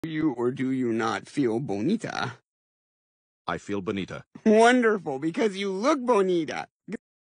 You or do you not feel bonita? I feel bonita. Wonderful, because you look bonita.